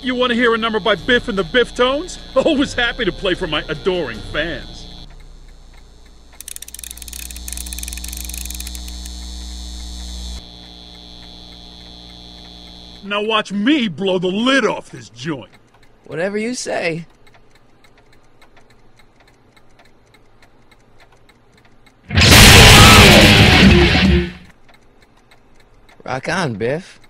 You want to hear a number by Biff and the Biff Tones? Always happy to play for my adoring fans. Now watch me blow the lid off this joint. Whatever you say. Rock on, Biff.